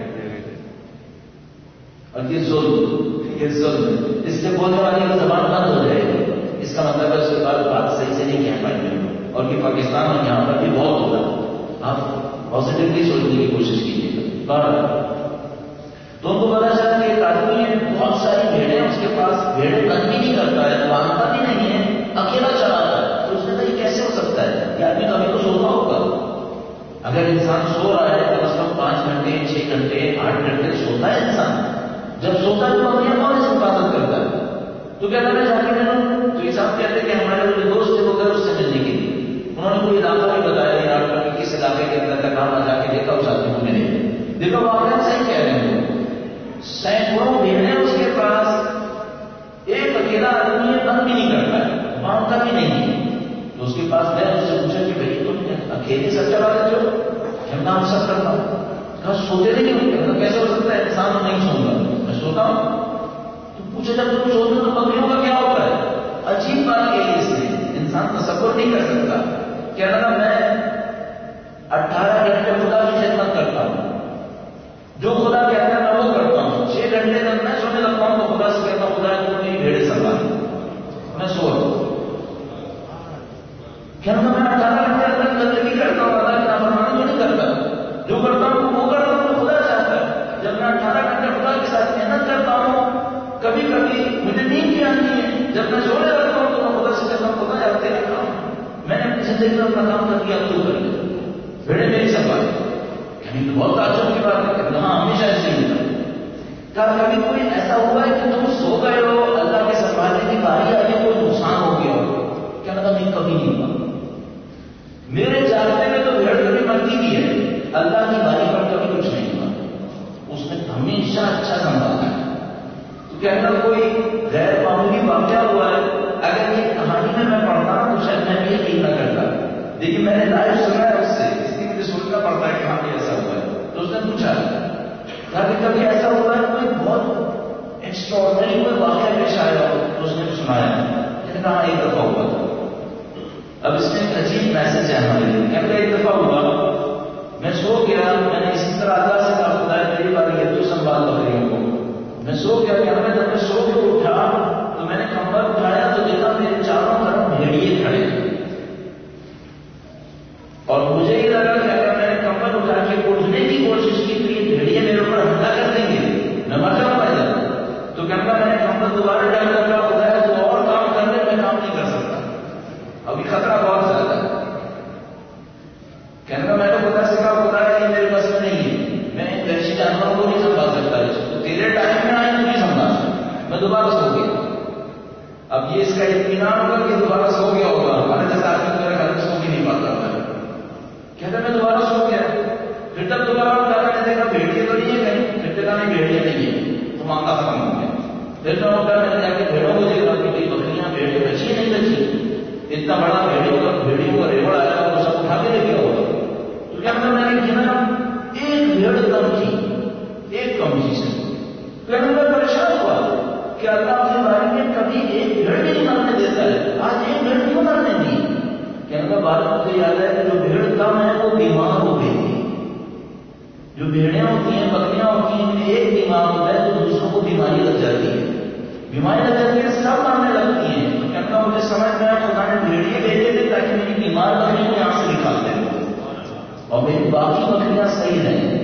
اور یہ ظلم، یہ ظلم. اس سے بولنے والی کی زبان بند ہو جائے گی. اس کا مطلب ہے اس کے بعد بات صحیح سے نہیں کہہ پائیں گے. اور یہ پاکستان اور یہاں پر بھی بہت ہوتا ہے. آپ پازیٹیولی سوچنے کی کوشش کیجیے گا. تو ان کو پتا چلا کہ ایک آدمی ہے، بہت ساری بھیڑیں اس کے پاس، بھیڑیں بند بھی نہیں کرتا ہے، باندھتا بھی نہیں ہے، اکیلا چلاتا ہے. تو اس نے کہا یہ کیسے ہو سکتا ہے؟ یہ آدمی کبھی تو سوتا ہوگا. اگر انسان سو رہا ہے تو اس وقت پانچ گھنٹے چھ گھنٹے آٹھ گھنٹے سوتا ہے انسان. جب سوتا ہے تو بکریاں کون سے حفاظت کرتا ہے؟ تو کہتا ہے جا کے ملوں. تو یہ صاحب کہتے ہیں کہ ہمارے جو دوست تھے وہ گھر اس سے ملنے کے لیے انہوں نے کوئی علاقہ بھی بتایا نہیں آپ کا، کس علاقے کے اندر کا نام آ جا کے دیکھا اس آدمی کو ملے. دیکھو واقعہ صحیح کہہ رہے ہیں. سینکڑوں بھیڑیں اس کے پاس، ایک اکیلا آدمی بند بھی نہیں کرتا ہے، باندھتا بھی نہیں. تو اس کے پاس گئے، اس سے پوچھا کہ بھائی تم اکیلے سب چلا رہے ہو؟ ہم نام سب کرتا ہوں. کہا سوتے نہیں ہو؟ کیسے ہو سکتا ہے؟ انسان نہیں سوتا، میں سوتا ہوں. تو پوچھا جب تم سوتے تو بکریوں کا کیا ہوتا ہے؟ عجیب بات کہی اس نے، انسان تصور نہیں کر سکتا. کہہ رہا تھا میں اٹھارہ گھنٹے خدا کی خدمت کرتا ہوں، جو خدا کہتا ہے میں وہ کرتا ہوں. چھ گھنٹے تک میں سونے لگتا ہوں تو خدا سے کہتا ہوں خدا تم میری بھیڑیں سنبھال، میں سو رہا ہوں. کہنا تھا میں اٹھارہ گھنٹے تک زندگی کرتا ہوں، اللہ کی نافرمانی نہیں کرتا، جو کرتا ہوں وہ کرتا ہوں تو خدا چاہتا ہے. جب میں اٹھارہ گھنٹے خدا کے ساتھ محنت کرتا ہوں، کبھی کبھی مجھے نیند بھی آتی ہے، جب میں سونے لگتا ہوں تو میں خدا سے کہتا ہوں خدا جب تیرا کام میں نے اپنی زندگی میں اپنا کام کر دیا، تو کر لیا، بھیڑیں میری سنبھال. بہت تعجب کی بات ہے کہ ہاں ہمیشہ ایسے ہی ہوتا ہے. کہا کبھی کوئی ایسا ہوا ہے کہ تم سو گئے ہو، اللہ کے سنبھالنے کی باری آئی، کوئی نقصان ہو گیا ہو؟ کیا مطلب نہیں، کبھی نہیں ہوا. میرے جاگنے میں تو بھیڑ کبھی مرتی بھی ہے، اللہ کی باری پر کبھی کچھ نہیں ہوا. اس نے ہمیشہ اچھا سنبھالا ہے. تو کہنا کوئی غیر معمولی واقعہ ہوا ہے، اگر یہ کہانی میں میں پڑھتا ہوں تو شاید میں بھی یقین نہ کرتا. لیکن میں نے لائیو سنا ہے اس سے، اس لیے مجھے سننا پڑتا ہے کہ ہاں یہ ایسا ہوا ہے. تو اس نے پوچھا کہا کہ کبھی ایسا ہوا ہے کوئی بہت ایکسٹراڈنری کوئی واقعہ پیش آیا ہو؟ تو اس نے سنایا. میں نے کہا ایک دفعہ ہوا تھا. اب اس میں ایک عجیب میسج ہے ہمارے لیے. کہتے ایک دفعہ ہوا، میں سو گیا، میں نے اسی طرح اللہ سے کہا خدا میری باری ہے تو سنبھال بکریوں کو. میں سو گیا، کہ میں جب میں سو کے اٹھا تو میں نے کمبل اٹھایا تو دیکھا میرے چاروں طرف بھیڑیے کھڑے اور مجھے یہ لگا کہ اگر میں نے کمبل اٹھا کے اٹھنے کی کوشش کی تو یہ بھیڑیے میرے اوپر حملہ کر دیں گے، میں مر جاؤں پڑ جاتا. تو کہتا میں نے کمبل دوبارہ ڈال کر بتایا تو اور کام کرنے میں کام نہیں کر سکتا، ابھی خطرہ بہت زیادہ ہے. کہنا میں نے خدا سے کہا خدا یہ میرے بس میں نہیں ہے، میں وحشی جانوروں کو نہیں سنبھال سکتا، تو تیرے ٹائم میں آئے تو نہیں سنبھال. میں دوبارہ سو گیا. اب یہ اس کا اطمینان ہوگا کہ دوبارہ سو گیا ہوگا، ہمارے جیسا آدمی میرے گھر میں سو بھی نہیں پاتا تھا. کہتا میں دوبارہ سو گیا، پھر تب دوبارہ اٹھا میں نے دیکھا بھیڑیے تو نہیں ہے کہیں، پھر دیکھا نہیں بھیڑیے نہیں ہے، تو مانگا ختم ہو گیا. پھر میں اٹھا میں نے جا کے بھیڑوں کو دیکھا کہ کوئی بکریاں بھیڑیں بچی نہیں بچی، اتنا بڑا بھیڑیوں کا بھیڑیوں کا ریوڑ آیا وہ سب اٹھا کے لے گیا ہوگا. تو کیا میں نے گنا ایک بھیڑ کم کی، ایک کم چیز ہے. پھر میں پریشان ہوا کہ اللہ اپنے بارے میں کبھی ایک بھیڑ بھی نہیں مرنے دیتا ہے، آج ایک بھیڑ کیوں مرنے دی؟ کہنے کا بات مجھے یاد ہے کہ جو بھیڑ کم ہے وہ بیمار ہو گئی تھی. جو بھیڑیں ہوتی ہیں بکریاں ہوتی ہیں، ایک بیمار ہوتا ہے تو دوسروں کو بیماری لگ جاتی ہے. بیماریاں لگتی ہیں سب آنے لگتی ہیں. تو کہتا ہوں مجھے سمجھ میں آیا خدا نے بھیڑیے بھیجے تھے تاکہ میری بیمار بکریوں کو یہاں سے نکال دیں اور میری باقی بکریاں صحیح رہیں.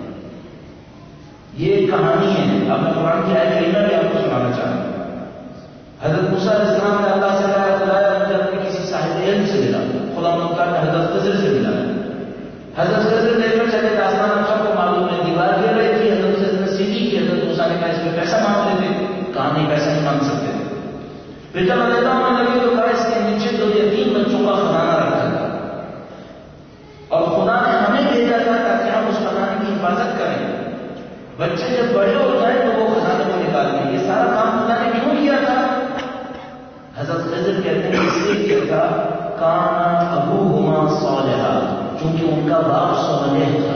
یہ کہانی ہے. اب میں قرآن کی آیت کریمہ بھی آپ کو سنانا چاہتا ہوں. حضرت موسیٰ علیہ السلام نے اللہ سے کہا خدایا مجھے اپنے کسی صاحب علم سے ملا. خدا مختار نے حضرت خضر سے ملا. حضرت خضر لے کر چلے داستان سب کو معلوم ہے. دیوار گر رہی تھی. حضرت خضر نے سیدھی کی. حضرت موسیٰ نے کہا اس میں پیسہ مانگ لیتے. کہا نہیں پیسہ نہیں مانگ سکتے. بیٹا میں دیتا ہوں لگے تو کہا اس کے نیچے دو یتیم بچوں کا خزانہ رکھا تھا اور خدا نے ہمیں بھیجا تھا تاکہ ہم اس خزانے کی حفاظت کریں. بچے جب بڑے ہو جائیں تو وہ خزانے کو نکال دیں. یہ سارا کام خدا نے کیوں کیا تھا؟ حضرت خضر کہتے ہیں اس لیے کیا تھا کان ابوہما صالحا چونکہ ان کا باپ صالح تھا.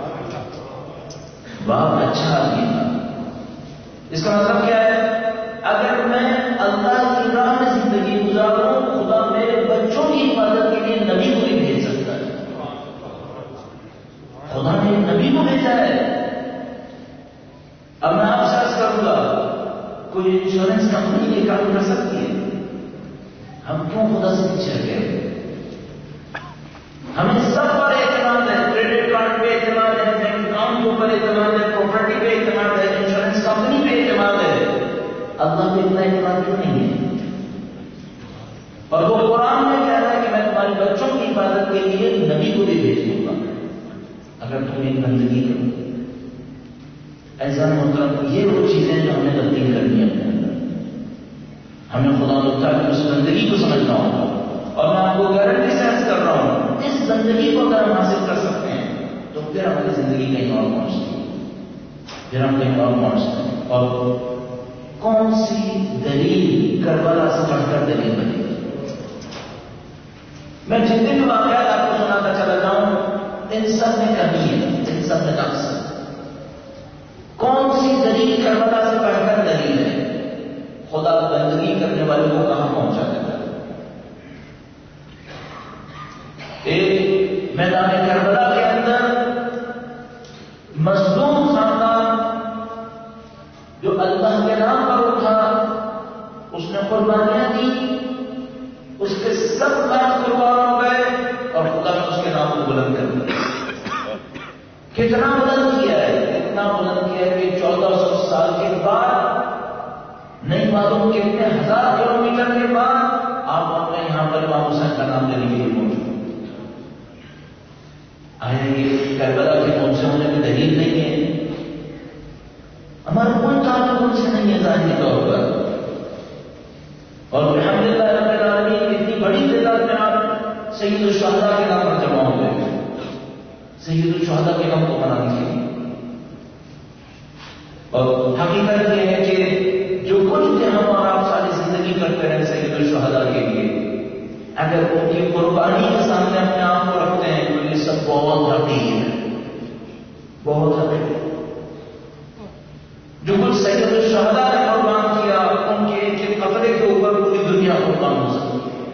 باپ اچھا آدمی تھا. اس کا مطلب کیا ہے؟ اگر میں اللہ کی راہ میں زندگی گزاروں خدا میرے بچوں کی حفاظت کے لیے نبی کو بھی بھیج سکتا ہے. خدا نے نبی کو بھیجا ہے. اب میں آپ سے عرض کروں گا کوئی انشورنس کمپنی یہ کام کر سکتی ہے؟ ہم کیوں خدا سے پیچھے گئے؟ ہمیں سب پر اعتماد ہے. کریڈٹ کارڈ پہ اعتماد ہے, بینک اکاؤنٹ کے اوپر اعتماد ہے, پراپرٹی پہ اعتماد ہے, انشورنس کمپنی پہ اعتماد ہے. اللہ پہ اتنا اعتماد کیوں نہیں ہے؟ اور وہ قرآن میں کہہ رہا ہے کہ میں تمہارے بچوں کی حفاظت کے لیے نبی کو بھی بھیج دوں گا اگر تم ایک بندگی کرو. ایسا محترم یہ وہ چیزیں جو ہمیں تبدیل کرنی ہے اپنے اندر. ہمیں خدا تعالیٰ کی اس بندگی کو سمجھنا ہوگا. اور میں آپ کو گارنٹی سے عرض کر رہا ہوں اس بندگی کو اگر ہم حاصل کر سکتے ہیں تو پھر ہماری زندگی کہیں اور پہنچتی ہے. پھر ہم کہیں اور پہنچتے ہیں. اور کون سی دلیل کربلا سے پڑھ کر دلیل بنے گی؟ میں جتنے بھی واقعات آپ کو سناتا چلا جاؤں ان سب میں کمی ہے, ان سب میں نقص ہے. کون سی دلیل کربلا سے پڑھ کر دلیل ہے؟ خدا بندگی کرنے والے کو کہاں پہنچا دیتا ہے؟ ایک میدان کربلا کے اندر مظلوم خاندان جو اللہ کے نام پر اٹھا, اس نے قربانیاں دی, اس کے سب بات قربان ہو گئے اور خدا نے اس کے نام کو بلند کر دیا. کتنا بلند کیا ہے؟ اتنا بلند کیا ہے کہ چودہ سو سال کے بعد نہیں معلوم کتنے ہزار کلو میٹر کے بعد آپ اپنے یہاں پر امام حسین کا نام لینے کے لیے موجود. آیا یہ کربلا کے پہنچے ہونے میں دلیل نہیں ہے؟ ہمارا کوئی تعلق ان سے نہیں ہے ظاہری طور پر. اور الحمدللہ رب العالمین اتنی بڑی تعداد میں آپ سید الشہداء کے نام پر جمع ہو گئے. سید الشہداء کے نام کو منانے کے لیے. اور حقیقت یہ ہے کہ جو کچھ بھی ہم اور آپ ساری زندگی کرتے ہیں سید الشہداء کے لیے, اگر ان کی قربانی کے سامنے اپنے آپ کو رکھتے ہیں تو یہ سب بہت حقیقی ہے, بہت حقیقی. جو کچھ سید الشہداء نے قربان کیا ان کے ایک ایک قطرے کے اوپر پوری دنیا قربان ہو سکتی ہے.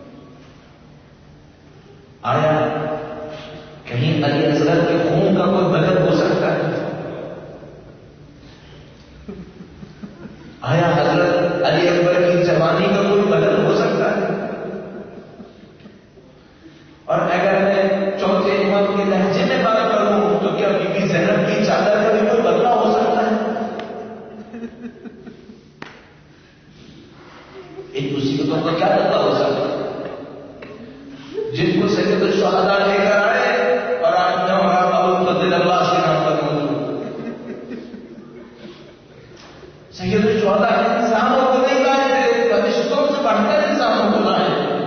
آیا کہیں علی اصغر کے خون کا کوئی بدل ہو سکتا ہے؟ آیا حضرت علی اکبر کی جوانی کا کوئی بدل ہو سکتا ہے؟ اور اگر میں چوتھے امام کے لہجے میں بات کروں تو کیا بی بی زینب کی چادر کا بھی کوئی بدلا ہو سکتا ہے؟ ان مصیبتوں کا کیا بدلا ہو سکتا ہے؟ جن کو سید الشہداء لے کر آئے اور آج میں اور آپ ابو الفضل اللہ کے نام پر موجود. سید الشہداء انسانوں کو نہیں لائے تھے, فرشتوں سے بڑھ کر انسانوں کو لائے.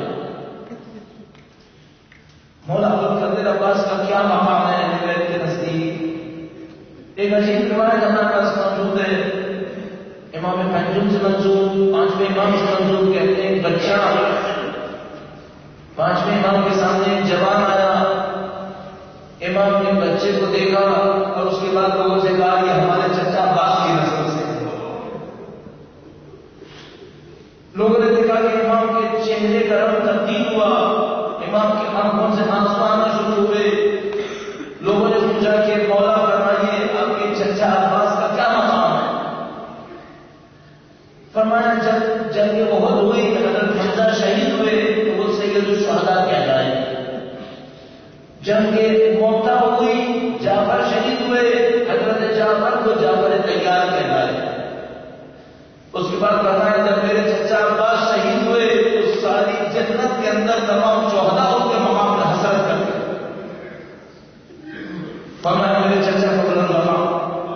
مولا ابو الفضل عباس کا کیا مقام ہے نبوت کے نزدیک؟ ایک عجیب روایت ہمارے پاس موجود ہے, امام پنجم سے منسوب, پانچویں امام سے منسوب. کہتے ہیں بچہ پانچویں امام کے سامنے ایک جوان آیا, امام نے بچے کو دیکھا اور اس کے بعد لوگوں سے کہا کہ ہمارے چچا عباس کی نسل سے. لوگوں نے دیکھا کہ امام کے چہرے کا رنگ تبدیل ہوا, امام کے آنکھوں سے آنسو آنا شروع ہوئے. لوگوں نے پوچھا کہ مولا فرمائیے آپ کے چچا عباس کا کیا مقام ہے؟ سید الشہداء کہلائے. جنگ موتا ہوئی، جعفر شہید ہوئے، حضرت جعفر کو جعفر تیار کہلائے. اس کے بعد فرمایا جب میرے چچا عباس شہید ہوئے تو ساری جنت کے اندر تمام شہداء کے مقام پر حسرت کرتے. فرمایا میرے چچا فضل اللہ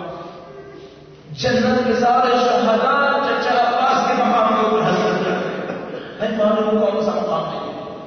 جنت کے سارے شہداء چچا عباس کے مقام کے اوپر حسرت کرتے. میں معلوم کون سا مقام ہے.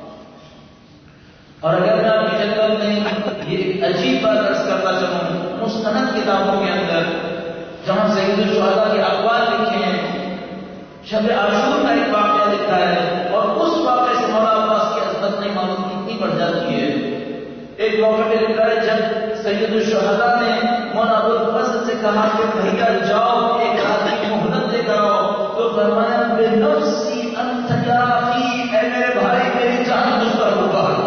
اور اگر میں آپ کی خدمت میں یہ ایک عجیب بات عرض کرنا چاہوں، مستند کتابوں کے اندر جہاں سید الشہداء کے اقوال لکھے ہیں، شب عاشور کا ایک واقعہ لکھا ہے اور اس واقعے سے مولانا عباس کی عظمت نہیں معلوم کتنی بڑھ جاتی ہے. ایک موقع پہ لکھا ہے جب سید الشہداء نے مولانا ابوالفضل سے کہا کہ بھیا جاؤ ایک رات کی مہلت دے کر آؤ، تو فرمایا بے نفسی انت یا اخی، اے میرے بھائی میری جان تجھ پر قربان.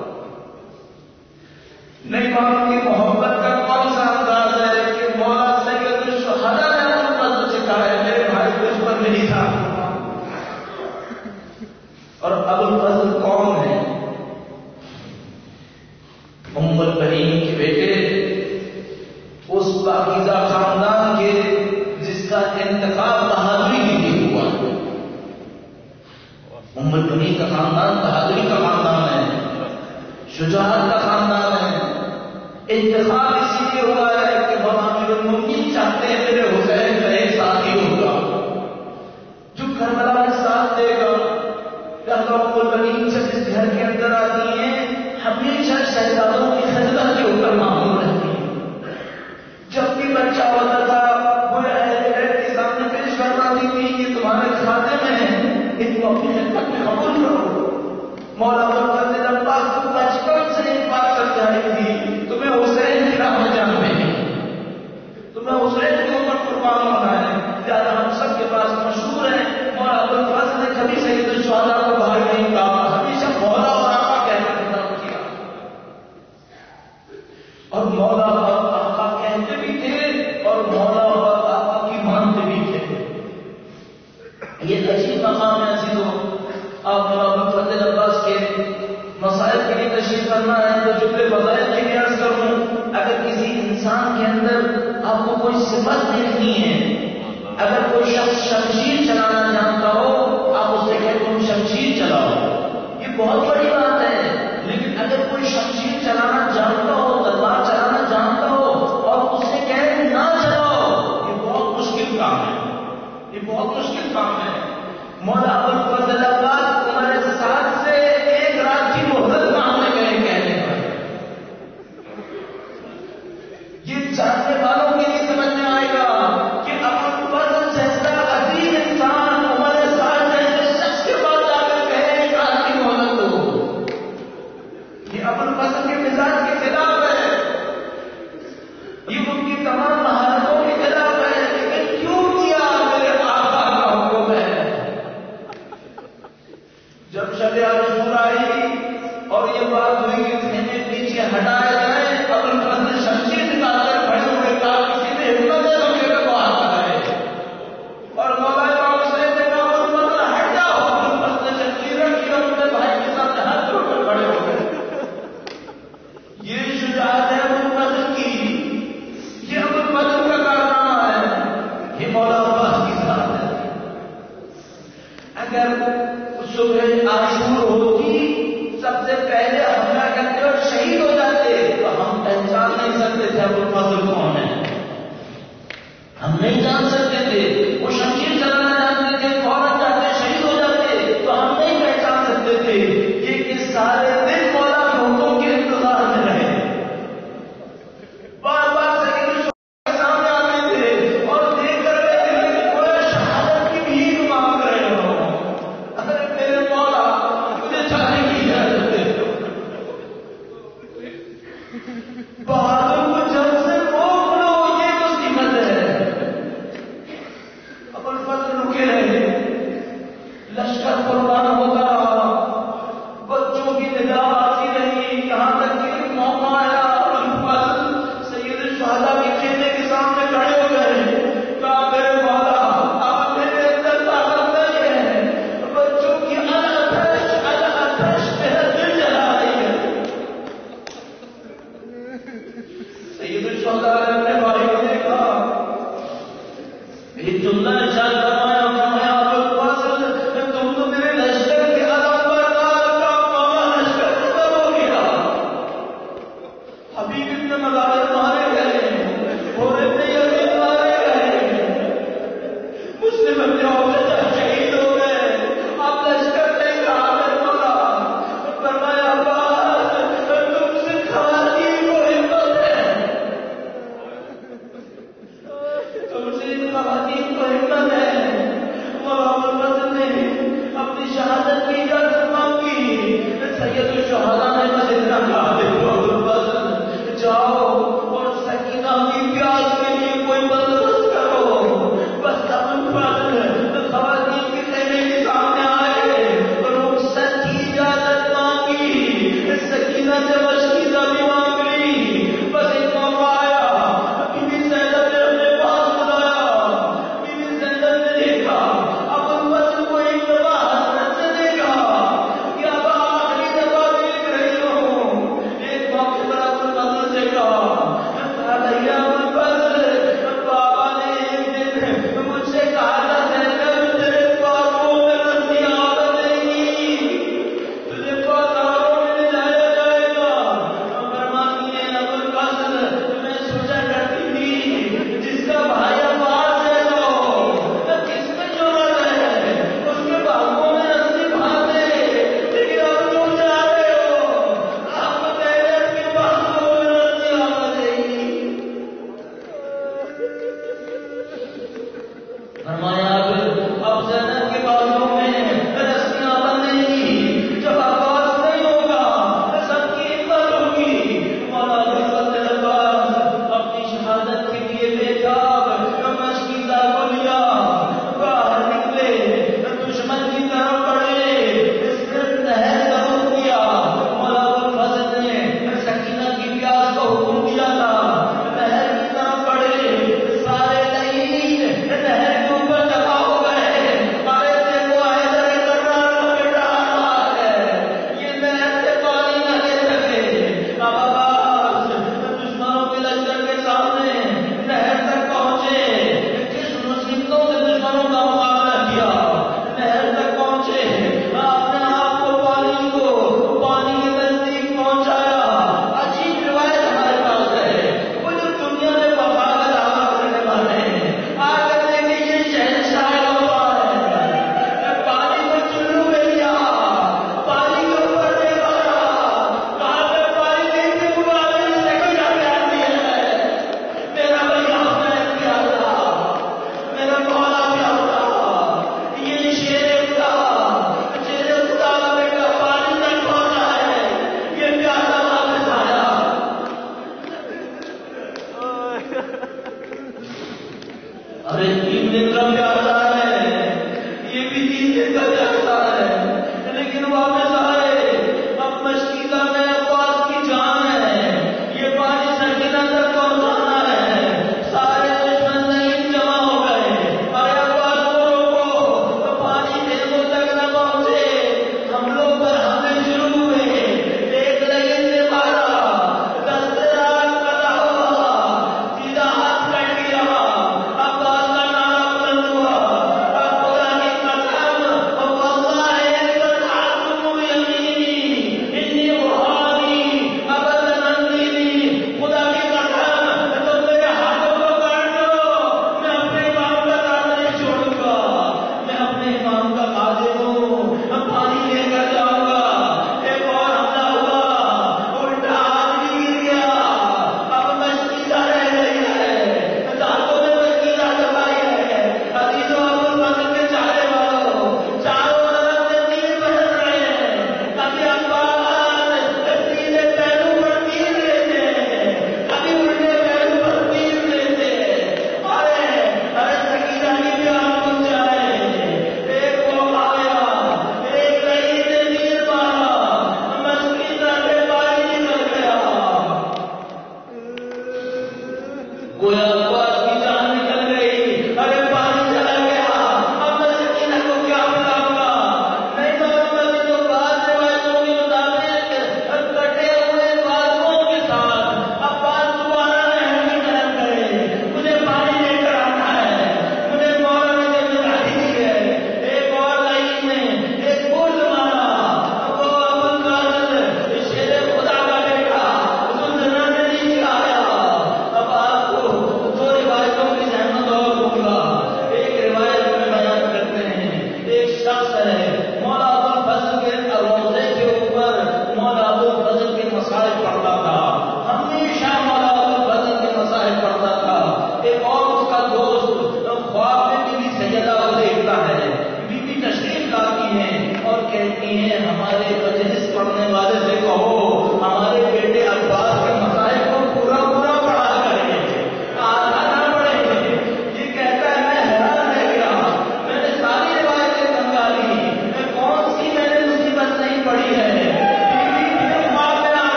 نہیں معلوم کی محبت کا کون سا انداز ہے کہ مولا سید الشہداء نے ابوالفضل سے کہا ہے میرے بھائی تجھ پر نہیں تھا. اور ابوالفضل کون ہے؟ ام البنین کے بیٹے، اس پاکیزہ خاندان کے جس کا انتخاب بہادری کے لیے ہوا. ام البنین کا خاندان بہادری کا خاندان ہے، شجاعت کا خاندان ہے. انتخاب اسی لیے ہوا ہے کہ مولانا امیر المومنین چاہتے ہیں میرے حسین کا ایک ساتھی ہوگا جو کربلا میں ساتھ دے گا. ام البنین جب اس گھر کے اندر آتی ہیں ہمیشہ شہزادوں کی خدمت کے اوپر معمول رہتی ہے. جب بھی بچہ ہوتا تھا وہ اہل بیت کے سامنے پیش کرواتی تھی کہ تمہارے کھاتے میں ہے، ان کو اپنی خدمت میں قبول کرو. مولانا ابوالفضل عباس کو بچپن سے ایک بات سمجھائی تھی، تمہیں حسین کی راہ میں جانا ہے، تمہیں حسین کے اوپر قربان ہونا ہے. لہٰذا ہم سب کے پاس مشہور ہے مولانا ابوالفضل نے کبھی سید الشہداء کو باہر نہیں کہا، ہمیشہ مولا اور آقا کہہ کر خطاب کیا. اور مولا اور آقا کہتے بھی تھے اور مولا اور آقا کی مانتے بھی تھے. یہ عجیب مقام ہے عزیزوں. آپ مولانا ابوالفضل عباس کے مسائل کے لیے تشریف فرما ہے تو جملے فضائل کے لیے عرض کروں. اگر کسی انسان کے اندر آپ کو کوئی صفت دیکھنی ہے، اگر کوئی شخص شمشیر چلانا جانتا ہو آپ اس سے کہیں تم شمشیر چلاؤ، یہ بہت بڑی بات ہے. لیکن اگر کوئی شمشیر چلانا جانتا ہو، تلوار چلانا جانتا ہو اور اس سے کہے نہ چلاؤ، یہ بہت مشکل کام ہے، یہ بہت مشکل کام ہے. مولانا ابوالفضل عباس عمر سعد سے ایک رات کی مہلت مانگنے گئے کہنے پر. یہ جاننے والوں کے لیے سمجھ میں آئے گا کہ ابوالفضل جیسا عظیم انسان عمر سعد جیسے شخص کے پاس جا کر کہے ایک رات کی مہلت دو، یہ ابوالفضل کے مزاج کے خلاف ہے، یہ ان کی تمام مہارتوں کے خلاف ہے. لیکن کیوں کیا؟ میرے آقا کا حکم ہے. جب شب عاشور آئی اور یہ بات ہوئی کہ خیمے پیچھے ہٹائے